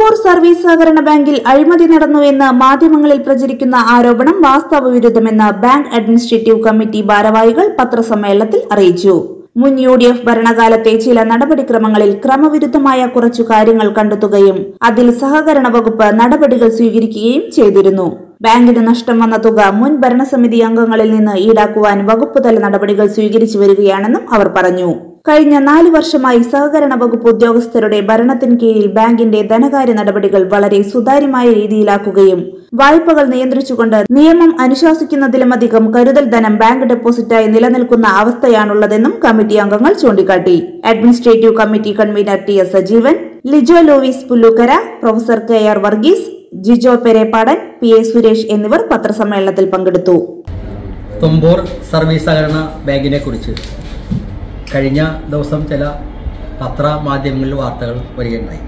Thumboor service സഹകരണ ബാങ്കിൽ അഴിമതി നടന്നുവെന്ന് മാധ്യമങ്ങളിൽ പ്രചരിക്കുന്ന ആരോപണം വാസ്തവവിരുദ്ധമെന്ന് ബാങ്ക് അഡ്മിനിസ്ട്രേറ്റീവ് കമ്മിറ്റി ഭാരവാഹികൾ പത്രസമ്മേളനത്തിൽ അറിയിച്ചു. മുൻ UDF ഭരണകാലത്തെ ചില നടപടിക്രമങ്ങളിൽ ക്രമവിരുദ്ധമായ കുറച്ചു കാര്യങ്ങൾ കണ്ടെത്തുകയും അതിൽ സഹകരണ വകുപ്പ് നടപടികൾ സ്വീകരിക്കുകയും ചെയ്തിരുന്നു. ബാങ്കിന് നഷ്ടം വന്ന തുക മുൻ ഭരണസമിതി അംഗങ്ങളിൽ നിന്ന് ഈടാക്കുവാൻ വകുപ്പുതല നടപടികൾ സ്വീകരിച്ചു വരികയാണെന്നും അവർ പറഞ്ഞു. കഴിഞ്ഞ 4 വർഷമായി സഹകരണ വകുപ്പ് ഉദ്യോഗസ്ഥരുടെ ഭരണത്തിന് കീഴിൽ ബാങ്കിന്റെ ധനകാര്യ നടപടികൾ വളരെ സുതാര്യമായ രീതിയിലാക്കുകയും വായ്പകൾ നിയന്ത്രിച്ചുകൊണ്ട് നിയമം അനുശാസിക്കുന്നതിലുമധികം കരുതൽ ധനം ബാങ്ക് ഡെപ്പോസിറ്റായി നിലനിൽക്കുന്ന അവസ്ഥയാണുള്ളതെന്നും കമ്മിറ്റി അംഗങ്ങൾ ചൂണ്ടിക്കാട്ടി. Administrative committee convener TS Sajeevan, Lijo Louis Pullookkara, professor KR Varghese, Jijo Perepadan, PA Suresh എന്നിവർ പത്രസമ്മേളനത്തിൽ പങ്കെടുത്തു. തുമ്പൂർ സർവീസ് സഹകരണ ബാങ്കിനെ കുറിച്ച് കഴിഞ്ഞ ദിവസം ചില പത്രമാധ്യമങ്ങളിൽ വാർത്തകൾ വരികയുണ്ടായി.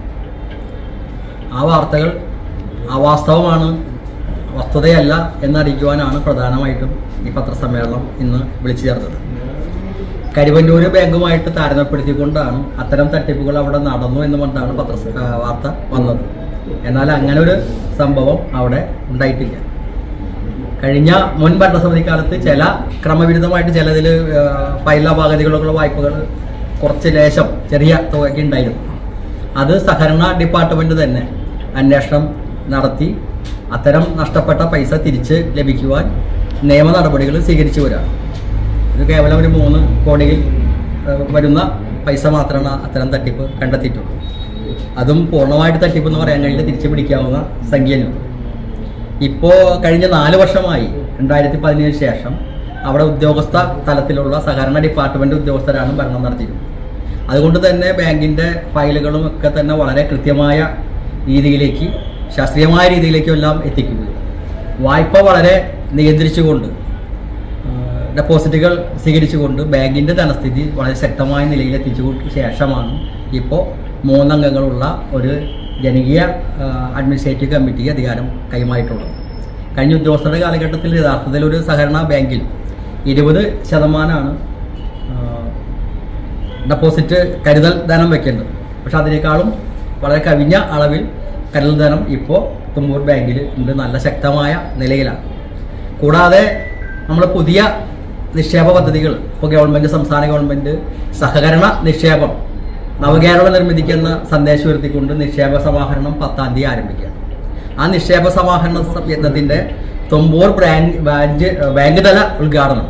ആ വാർത്തകൾ അവാസ്തവമാണ്, വസ്തുതയല്ല എന്നറിയിക്കുവാനാണ് പ്രധാനമായിട്ടും ഈ പത്രസമ്മേളനം ഇന്ന് വിളിച്ചു ചേർത്തത്. കരിവന്നൂർ ബാങ്കുമായിട്ട് താരതമ്യപ്പെടുത്തിക്കൊണ്ടാണ് അത്തരം തട്ടിപ്പുകൾ അവിടെ നടന്നു എന്ന് കൊണ്ടാണ് വാർത്ത വന്നത്. എന്നാൽ അങ്ങനെ ഒരു സംഭവം അവിടെ ഉണ്ടായിട്ടില്ല. കഴിഞ്ഞ മുൻ ഭരണസമിതി കാലത്ത് ചില ക്രമവിരുദ്ധമായിട്ട് ചിലതിൽ ഫയൽ അപാകതകളുള്ള വായ്പകൾ കുറച്ച് ലേശം ചെറിയ തുകയ്ക്ക് ഉണ്ടായിരുന്നു. അത് സഹകരണ ഡിപ്പാർട്ട്മെന്റ് തന്നെ അന്വേഷണം നടത്തി അത്തരം നഷ്ടപ്പെട്ട പൈസ തിരിച്ച് ലഭിക്കുവാൻ നിയമ നടപടികൾ സ്വീകരിച്ചു വരികയാണ്. ഇത് കേവലം ഒരു 3 കോടിയിൽ വരുന്ന പൈസ മാത്രമാണ് അത്തരം തട്ടിപ്പ് കണ്ടെത്തിയിട്ടുള്ളൂ. അതും പൂർണ്ണമായിട്ട് തട്ടിപ്പ് എന്ന് പറയാൻ കഴിയില്ല, തിരിച്ചു പിടിക്കാവുന്ന സംഖ്യയാണ്. ഇപ്പോൾ കഴിഞ്ഞ 4 വർഷമായി 2017 ശേഷം അവിടെ ഉദ്യോഗസ്ഥ തലത്തിലുള്ള സഹകരണ ഡിപ്പാർട്ട്മെന്റ് ഉദ്യോഗസ്ഥരാണ് ഭരണം നടത്തിയിരുന്നത്. അതുകൊണ്ട് തന്നെ ബാങ്കിന്റെ ഫയലുകളും ഒക്കെ തന്നെ വളരെ കൃത്യമായ രീതിയിലേക്ക്, ശാസ്ത്രീയമായ രീതിയിലേക്കും എല്ലാം എത്തിക്കുകയും വായ്പ വളരെ നിയന്ത്രിച്ചുകൊണ്ട് ഡെപ്പോസിറ്റുകൾ സ്വീകരിച്ചുകൊണ്ട് ബാങ്കിന്റെ ധനസ്ഥിതി വളരെ ശക്തമായ നിലയിൽ എത്തിച്ചു ശേഷമാണ് ഇപ്പോൾ 3 അംഗങ്ങളുള്ള ഒരു ജനകീയ അഡ്മിനിസ്ട്രേറ്റീവ് കമ്മിറ്റിക്ക് അധികാരം കൈമാറിയിട്ടുള്ളത്. കഴിഞ്ഞ ഉദ്യോഗസ്ഥരുടെ കാലഘട്ടത്തിൽ യഥാർത്ഥത്തിൽ ഒരു സഹകരണ ബാങ്കിൽ 20% ഡെപ്പോസിറ്റ് കരുതൽ ധനം വെക്കേണ്ടത്. പക്ഷെ അതിനേക്കാളും വളരെ കവിഞ്ഞ അളവിൽ കരുതൽ ധനം ഇപ്പോൾ തുമ്പൂർ ബാങ്കിൽ ഉണ്ട്, നല്ല ശക്തമായ നിലയിലാണ്. കൂടാതെ നമ്മൾ പുതിയ നിക്ഷേപ പദ്ധതികൾ ഇപ്പോൾ ഗവൺമെന്റ്, സംസ്ഥാന ഗവൺമെന്റ് സഹകരണ നിക്ഷേപം നവകേരള നിർമ്മിതിക്കുന്ന സന്ദേശം ഉയർത്തിക്കൊണ്ട് നിക്ഷേപ സമാഹരണം 10-ാം തീയതി ആരംഭിക്കുകയാണ്. ആ നിക്ഷേപ സമാഹരണ യജ്ഞത്തിന്റെ തുമ്പൂർ ബാങ്ക് തല ഉദ്ഘാടനം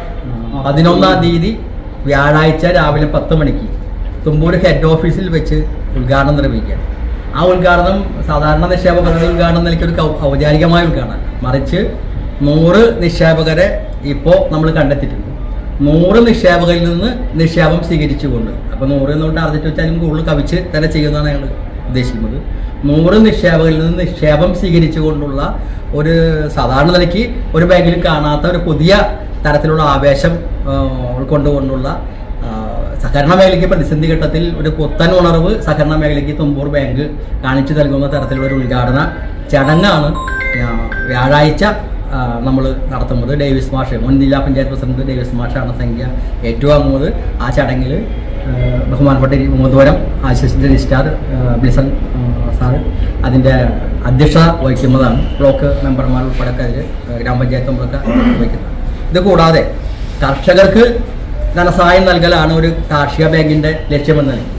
11-ാം തീയതി വ്യാഴാഴ്ച രാവിലെ 10 മണിക്ക് തുമ്പൂർ ഹെഡ് ഓഫീസിൽ വെച്ച് ഉദ്ഘാടനം നിർവഹിക്കുകയാണ്. ആ ഉദ്ഘാടനം സാധാരണ നിക്ഷേപ പദ്ധതി ഉദ്ഘാടനം നിലയ്ക്ക് ഒരു ഔപചാരികമായ ഉദ്ഘാടനം, മറിച്ച് 100 നിക്ഷേപകരെ ഇപ്പോൾ നമ്മൾ കണ്ടെത്തിയിട്ടുണ്ട്. 100 നിക്ഷേപകരിൽ നിന്ന് നിക്ഷേപം സ്വീകരിച്ചുകൊണ്ട്, അപ്പോൾ 100 എന്നോട്ട് ടാർഗറ്റ് വെച്ചാലും കൂടുതൽ കവിച്ച് തന്നെ ചെയ്യുന്നതാണ് ഞങ്ങൾ ഉദ്ദേശിക്കുന്നത്. 100 നിക്ഷേപകരിൽ നിന്ന് നിക്ഷേപം സ്വീകരിച്ചുകൊണ്ടുള്ള ഒരു സാധാരണ നിലയ്ക്ക് ഒരു ബാങ്കിലും കാണാത്ത ഒരു പുതിയ തരത്തിലുള്ള ആവേശം ഉൾക്കൊണ്ടുകൊണ്ടുള്ള സഹകരണ മേഖലയ്ക്ക് പ്രതിസന്ധി ഘട്ടത്തിൽ ഒരു പുത്തൻ ഉണർവ് സഹകരണ മേഖലയ്ക്ക് തുമ്പൂർ ബാങ്ക് കാണിച്ചു നൽകുന്ന തരത്തിലുള്ള ഒരു ഉദ്ഘാടന ചടങ്ങാണ് വ്യാഴാഴ്ച നമ്മൾ നടത്തുന്നത്. ഡേവിസ് മാഷ്, മുൻ ജില്ലാ പഞ്ചായത്ത് പ്രസിഡന്റ് ഡേവിസ് മാഷാണ് സംഖ്യ ഏറ്റുവാങ്ങുന്നത്. ആ ചടങ്ങിൽ ബഹുമാനപ്പെട്ട Muthuvaram assistant registrar Blisson sir അതിൻ്റെ അധ്യക്ഷത വഹിക്കുന്നതാണ്. ബ്ലോക്ക് മെമ്പർമാർ ഉൾപ്പെടെ അതിൽ ഗ്രാമപഞ്ചായത്ത് മെമ്പറൊക്കെ വഹിക്കുന്നത്. ഇത് കൂടാതെ കർഷകർക്ക് ധനസഹായം നൽകലാണ് ഒരു കാർഷിക ബാങ്കിൻ്റെ ലക്ഷ്യമെന്ന് നൽകി.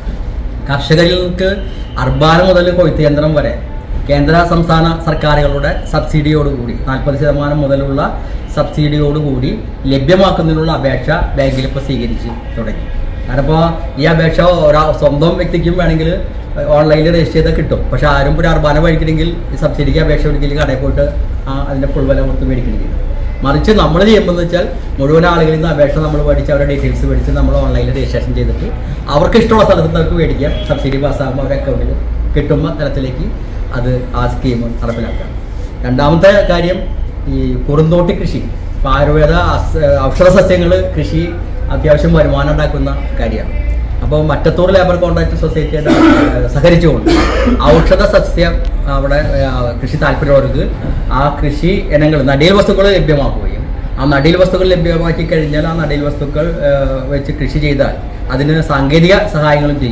കർഷകർക്ക് അർബാന മുതൽ കൊയ്ത്ത് യന്ത്രം വരെ കേന്ദ്ര സംസ്ഥാന സർക്കാരുകളുടെ സബ്സിഡിയോടുകൂടി 40% മുതലുള്ള സബ്സിഡിയോടുകൂടി ലഭ്യമാക്കുന്നതിനുള്ള അപേക്ഷ ബാങ്കിൽ ഇപ്പോൾ സ്വീകരിച്ച് തുടങ്ങി. കാരണം ഇപ്പോൾ ഈ അപേക്ഷ സ്വന്തം വ്യക്തിക്കും വേണമെങ്കിൽ ഓൺലൈനിൽ രജിസ്റ്റർ ചെയ്താൽ കിട്ടും. പക്ഷെ ആരും ഒരു അർബാന മേടിക്കണമെങ്കിൽ ഈ സബ്സിഡിക്ക് അപേക്ഷ മേടിക്കൽ കടയിൽ പോയിട്ട് അതിൻ്റെ ഫുൾ വില കൊടുത്ത് മേടിക്കണമെങ്കിൽ, മറിച്ച് നമ്മൾ ചെയ്യുമ്പോൾ എന്ന് വെച്ചാൽ മുഴുവൻ ആളുകളിൽ നിന്ന് അപേക്ഷ നമ്മൾ മേടിച്ച് അവരുടെ ഡീറ്റെയിൽസ് മേടിച്ച് നമ്മൾ ഓൺലൈനിൽ രജിസ്ട്രേഷൻ ചെയ്തിട്ട് അവർക്ക് ഇഷ്ടമുള്ള സ്ഥലത്ത് അവർക്ക് മേടിക്കാം. സബ്സിഡി പാസ്സാകുമ്പോൾ അവരുടെ അക്കൗണ്ടിൽ കിട്ടുന്ന തരത്തിലേക്ക് അത് ആ സ്കീം നടപ്പിലാക്കാം. രണ്ടാമത്തെ കാര്യം ഈ കുറുന്തോട്ടി കൃഷി, ആയുർവേദ ഔഷധ സസ്യങ്ങൾ കൃഷി അത്യാവശ്യം വരുമാനം ഉണ്ടാക്കുന്ന കാര്യമാണ്. അപ്പോൾ മറ്റത്തൂർ ലേബർ കോൺട്രാക്ട് സൊസൈറ്റിയുടെ സഹകരിച്ചുകൊണ്ട് ഔഷധ സസ്യം അവിടെ കൃഷി താല്പര്യമുള്ളവർക്ക് ആ കൃഷി ഇനങ്ങൾ നടീൽ വസ്തുക്കൾ ലഭ്യമാക്കുകയും ആ നടീൽ വസ്തുക്കൾ ലഭ്യമാക്കി കഴിഞ്ഞാൽ ആ നടീൽ വസ്തുക്കൾ വെച്ച് കൃഷി ചെയ്താൽ അതിന് സാങ്കേതിക സഹായങ്ങളും ചെയ്യും.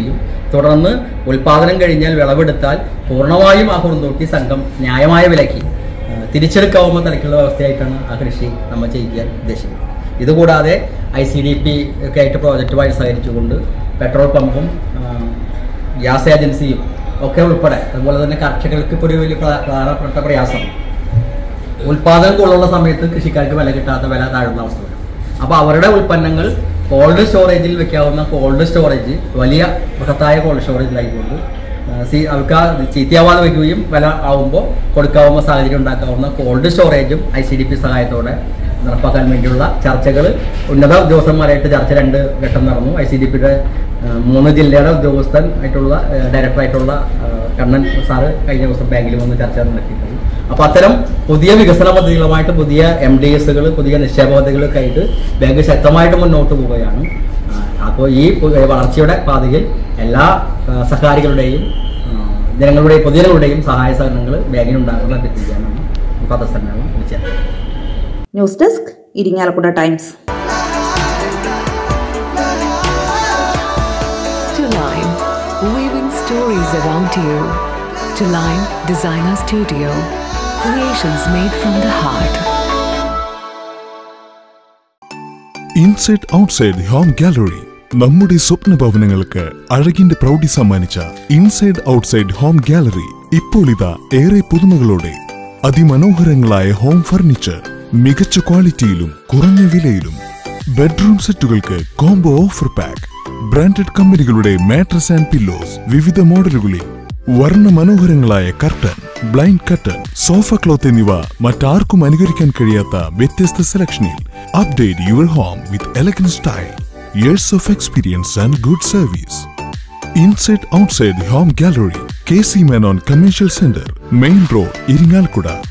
തുടർന്ന് ഉൽപാദനം കഴിഞ്ഞാൽ വിളവെടുത്താൽ പൂർണ്ണമായും ആ കുറുന്തോട്ടി സംഘം ന്യായമായ വിലയ്ക്ക് തിരിച്ചെടുക്കാവുന്ന തരത്തിലുള്ള വ്യവസ്ഥയായിട്ടാണ് ആ കൃഷി നമ്മൾ ചെയ്യാൻ ഉദ്ദേശിക്കുന്നത്. ഇതുകൂടാതെ ICDP ഒക്കെ ആയിട്ട് പ്രോജക്റ്റുമായി സഹകരിച്ചുകൊണ്ട് പെട്രോൾ പമ്പും ഗ്യാസ് ഏജൻസിയും ഒക്കെ ഉൾപ്പെടെ, അതുപോലെ തന്നെ കർഷകർക്ക് ഇപ്പോൾ ഒരു വലിയ പ്രധാനപ്പെട്ട പ്രയാസം ഉൽപാദനം കൂടുതലുള്ള സമയത്ത് കൃഷിക്കാർക്ക് വില കിട്ടാത്ത, വില താഴുന്ന അവസ്ഥ വരും. അപ്പോൾ അവരുടെ ഉൽപ്പന്നങ്ങൾ കോൾഡ് സ്റ്റോറേജിൽ വെക്കാവുന്ന കോൾഡ് സ്റ്റോറേജ്, വലിയ ബൃഹത്തായ കോൾഡ് സ്റ്റോറേജിലായിക്കൊണ്ട് അവർക്ക് ചീത്തയാവാതെ വയ്ക്കുകയും വില ആവുമ്പോൾ കൊടുക്കാവുന്ന സാഹചര്യം ഉണ്ടാക്കാവുന്ന കോൾഡ് സ്റ്റോറേജും ICDP സഹായത്തോടെ നടപ്പാക്കാൻ വേണ്ടിയുള്ള ചർച്ചകൾ ഉന്നത ഉദ്യോഗസ്ഥന്മാരായിട്ട് ചർച്ച 2 ഘട്ടം നടന്നു. ICDPയുടെ 3 ജില്ലയുടെ ഉദ്യോഗസ്ഥൻ ആയിട്ടുള്ള ഡയറക്ടറായിട്ടുള്ള കണ്ണൻ സാറ് കഴിഞ്ഞ ദിവസം ബാങ്കിൽ വന്ന് ചർച്ച നടത്തിയിട്ടുണ്ട്. അപ്പോൾ അത്തരം പുതിയ വികസന പദ്ധതികളുമായിട്ട് പുതിയ MDSകൾ, പുതിയ നിക്ഷേപ പദ്ധതികളൊക്കെ ആയിട്ട് ബാങ്ക് ശക്തമായിട്ട് മുന്നോട്ട് പോവുകയാണ്. അപ്പോൾ ഈ വളർച്ചയുടെ പാതയിൽ എല്ലാ സഹകാരികളുടെയും ജനങ്ങളുടെയും പൊതുജനങ്ങളുടെയും സഹായ സഹകരണങ്ങൾ ബാങ്കിനുണ്ടാകുന്ന അഭ്യർത്ഥിക്കാനാണ് പത്രസമ്മേളനം വിളിച്ചത്. News desk, Irinjalakuda Times. Tuline, weaving stories around you. Tuline Designer Studio, creations made from the heart. Inside outside home gallery, നമ്മുടെ സ്വപ്ന ഭവനങ്ങൾക്ക് അഴകിന്റെ പ്രൗഢി സമ്മാനിച്ച ഇൻസൈഡ് ഔട്ട്സൈഡ് ഹോം ഗാലറി ഇപ്പോൾ ഇതാ ഏറെ പുതുമകളോടെ. അതിമനോഹരങ്ങളായ ഹോം ഫർണിച്ചർ, മികച്ച ക്വാളിറ്റിയിലും കുറഞ്ഞ വിലയിലും. ബെഡ്റൂം സെറ്റുകൾക്ക് കോംബോ ഓഫർ പാക്ക്, ബ്രാൻഡഡ് കമ്പനികളുടെ മാട്രസ് ആൻഡ് പില്ലോസ് വിവിധ മോഡലുകളിൽ. വർണ്ണ മനോഹരങ്ങളായ curtain, blind curtain, sofa cloth എന്നിവ മറ്റാർക്കും അനുകരിക്കാൻ കഴിയാത്ത വ്യത്യസ്ത സെലക്ഷനിൽ. Update your home with elegant style, years of experience and good service. Inside outside home gallery, KC Menon Commercial Center, Main Road, Iringalkuda.